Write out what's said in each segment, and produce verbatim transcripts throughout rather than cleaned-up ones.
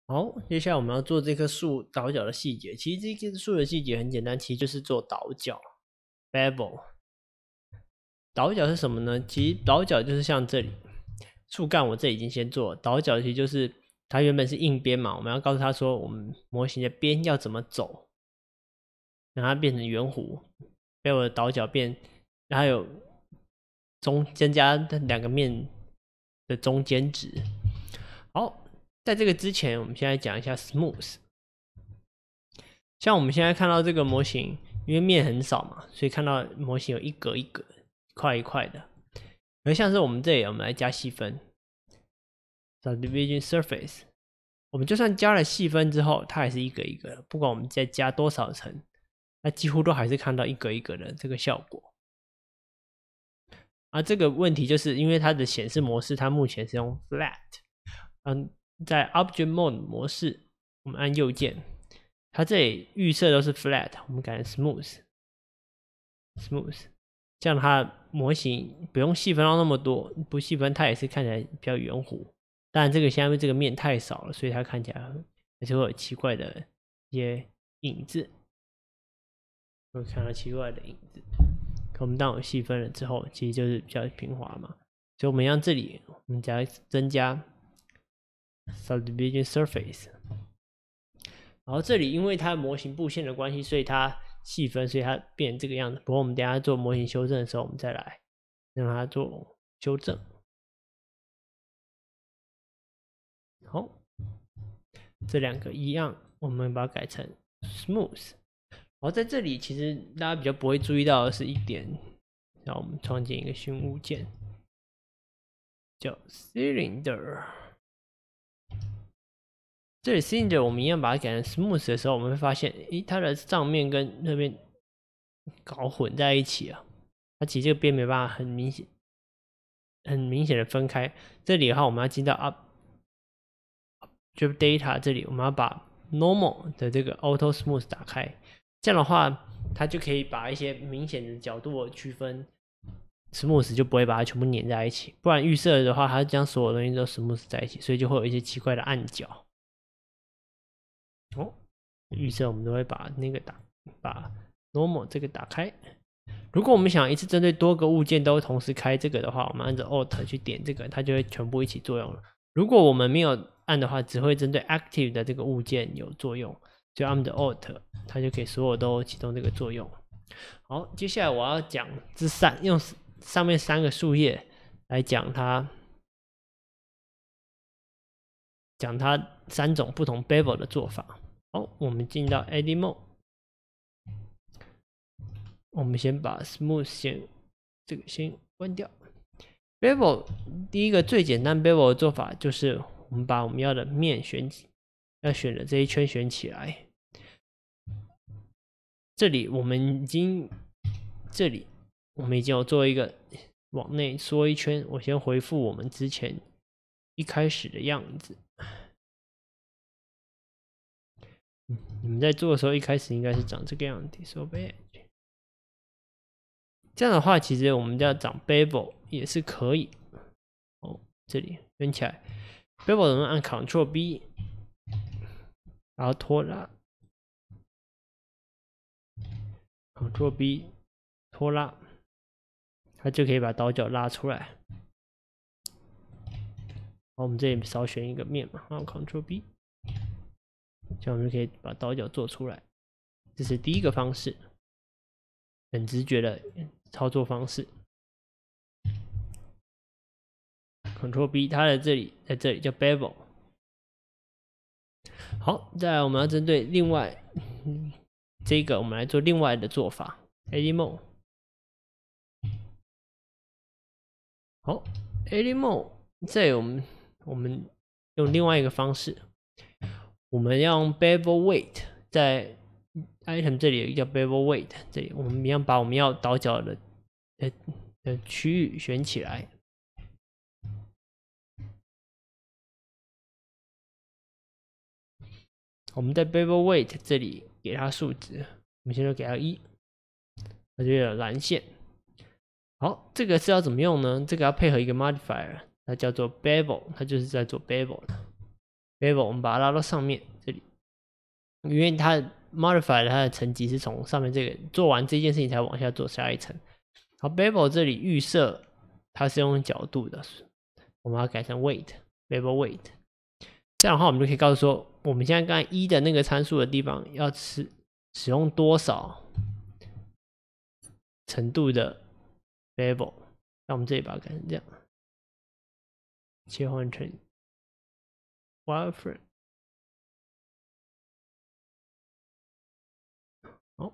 好，接下来我们要做这棵树倒角的细节。其实这棵树的细节很简单，其实就是做倒角 （bevel）。倒角是什么呢？其实倒角就是像这里，树干我这里已经先做了。倒角其实就是它原本是硬边嘛，我们要告诉它说，我们模型的边要怎么走，让它变成圆弧。bevel 的倒角变，还有中增加两个面的中间值。好。在这个之前，我们现在讲一下 smooth。像我们现在看到这个模型，因为面很少嘛，所以看到模型有一格一格、一块一块的。而像是我们这里，我们来加细分 ，subdivision surface， 我们就算加了细分之后，它还是一格一格的，不管我们再加多少层，那几乎都还是看到一格一格的这个效果。啊，这个问题就是因为它的显示模式，它目前是用 flat， 嗯。在 Object Mode 模式，我们按右键，它这里预设都是 Flat， 我们改成 Smooth，Smooth， 这样它模型不用细分到那么多，不细分它也是看起来比较圆弧。当然，这个下面这个面太少了，所以它看起来还是会有奇怪的一些影子，会看到奇怪的影子。可我们当我细分了之后，其实就是比较平滑嘛，所以我们让这里我们加增加。subdivision surface， 然后这里因为它模型布线的关系，所以它细分，所以它变成这个样子。不过我们等一下做模型修正的时候，我们再来让它做修正。好，这两个一样，我们把它改成 smooth。然后在这里，其实大家比较不会注意到的是一点，让我们创建一个新物件，叫 cylinder。这里 cylinder 我们一样把它改成 smooth 的时候，我们会发现，诶，它的上面跟那边搞混在一起啊。它其实这个边没办法很明显、很明显的分开。这里的话，我们要进到 up object data 这里，我们要把 normal 的这个 auto smooth 打开。这样的话，它就可以把一些明显的角度区分 smooth 就不会把它全部粘在一起。不然预设的话，它将所有东西都 smooth 在一起，所以就会有一些奇怪的暗角。哦，预设我们都会把那个打，把 normal 这个打开。如果我们想一次针对多个物件都同时开这个的话，我们按照 Alt 去点这个，它就会全部一起作用了。如果我们没有按的话，只会针对 active 的这个物件有作用，就按着 Alt， 它就可以所有都启动这个作用。好，接下来我要讲这三，用上面三个树叶来讲它。讲它三种不同 bevel 的做法。好，我们进到 Edit Mode， 我们先把 Smooth 先这个先关掉。bevel 第一个最简单 bevel 的做法就是我们把我们要的面选起，要选的这一圈选起来。这里我们已经，这里我们已经有做一个往内缩一圈。我先回复我们之前一开始的样子。你们在做的时候，一开始应该是长这个样子 ，disobey。这样的话，其实我们要长 bevel 也是可以。哦，这里圈起来 ，bevel 我们按 Ctrl B， 然后拖拉 ，Ctrl B 拖拉，它就可以把倒角拉出来。好，我们这里少选一个面嘛，然后 Ctrl B。这样我们就可以把倒角做出来，这是第一个方式，很直觉的操作方式。Ctrl B， 它的这里在这里叫 bevel。好，再来我们要针对另外、嗯、这个，我们来做另外的做法 ，Edit Mode。好 ，Edit Mode， 这里我们我们用另外一个方式。我们要用 bevel weight， 在 item 这里有一个叫 bevel weight， 这里我们一样把我们要倒角的的的区域选起来。我们在 bevel weight 这里给它数值，我们现在给它一，它就有蓝线。好，这个是要怎么用呢？这个要配合一个 modifier， 它叫做 bevel， 它就是在做 bevel 的。 bevel 我们把它拉到上面这里，因为它 modify 它的层级是从上面这个做完这件事情才往下做下一层。好 bevel 这里预设它是用角度的，我们要改成 weight bevel weight， 这样的话我们就可以告诉说，我们现在刚才一的那个参数的地方要使使用多少程度的 bevel， 那我们这里把它改成这样，切换成 wireframe。好，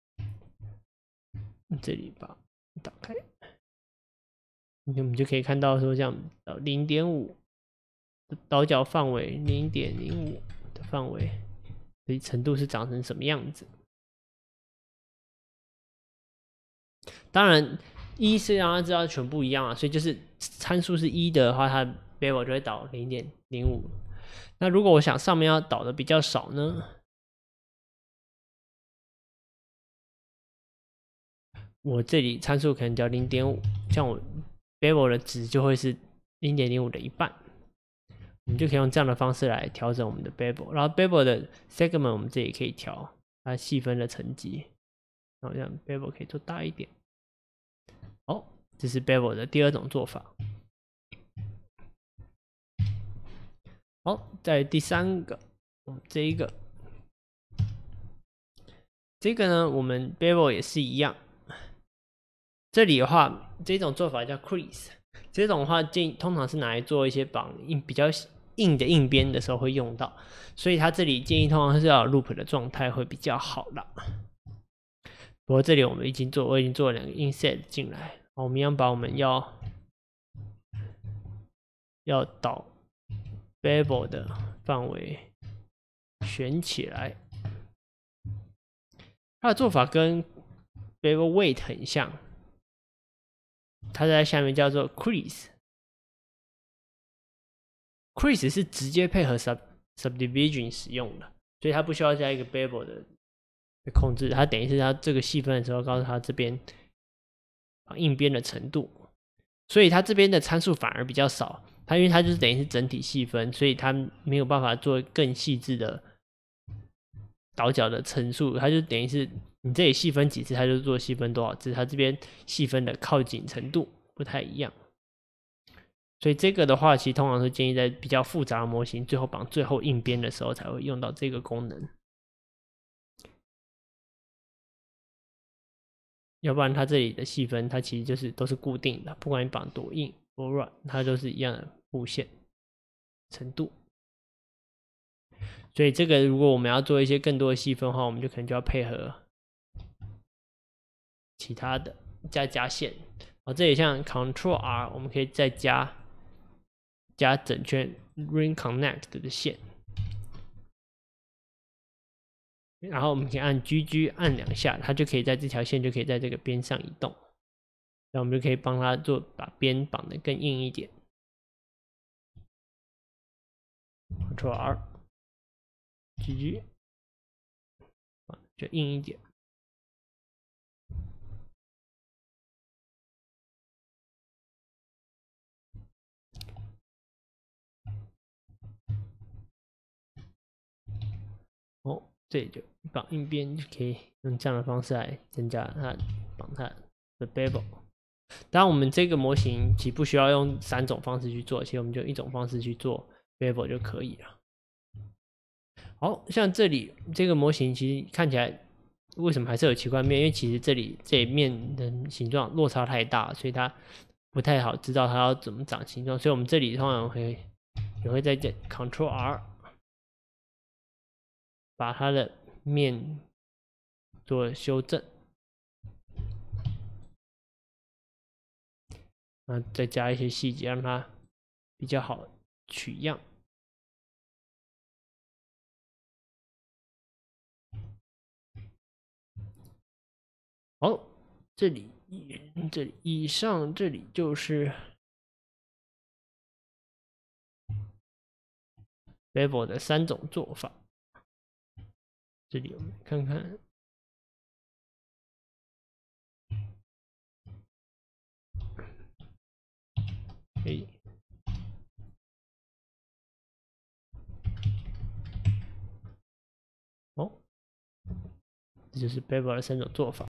这里把它打开，我们就可以看到说，这样到 零点五 倒角范围 零点零五 的范围，所以程度是长成什么样子？当然，一是让它知道全部一样啊，所以就是参数是一的话，它 bevel 就会导 零点零五。那如果我想上面要导的比较少呢？我这里参数可能叫 零点五， 像我 bevel 的值就会是 零点零五 的一半。我们就可以用这样的方式来调整我们的 bevel， 然后 bevel 的 segment 我们这里可以调它细分的层级，然后让 bevel 可以做大一点。好，这是 bevel 的第二种做法。好，在第三个，这一个，这个呢，我们 bevel 也是一样。这里的话，这种做法叫 crease， 这种的话建议通常是拿来做一些绑硬比较硬的硬边的时候会用到，所以它这里建议通常是要有 loop 的状态会比较好啦。不过这里我们已经做，我已经做了两个 inset 进来，我们一样把我们要要导 bevel 的范围选起来。它的做法跟 bevel weight 很像，它在下面叫做 crease。crease 是直接配合 sub subdivision 使用的，所以它不需要加一个 bevel 的控制，它等于是它这个细分的时候告诉它这边硬边的程度，所以它这边的参数反而比较少。它因为它就是等于是整体细分，所以它没有办法做更细致的倒角的层数，它就等于是你这里细分几次，它就做细分多少次，它这边细分的靠近程度不太一样。所以这个的话，其实通常是建议在比较复杂的模型最后绑最后硬边的时候才会用到这个功能，要不然它这里的细分它其实就是都是固定的，不管你绑多硬多软，它都是一样的弧线程度。所以这个如果我们要做一些更多的细分的话，我们就可能就要配合其他的加加线。哦，这里像 Control R， 我们可以再加加整圈 Ring Connect 的线，然后我们可以按 G G 按两下，它就可以在这条线就可以在这个边上移动，那我们就可以帮它做把边绑得更硬一点。Control R G G 就硬一点。哦，这里就绑硬边就可以用这样的方式来增加它绑它的 bevel。当然，我们这个模型其实不需要用三种方式去做，其实我们就一种方式去做 bevel 就可以了。好像这里这个模型其实看起来为什么还是有奇怪面？因为其实这里这一面的形状落差太大，所以它不太好知道它要怎么长形状。所以我们这里通常会也会在这 Control R 把它的面做修正，啊，再加一些细节，让它比较好取样。好，这里这里以上这里就是 bevel 的三种做法。这里我们看看，可以哦，这就是 Bevel 的三种做法。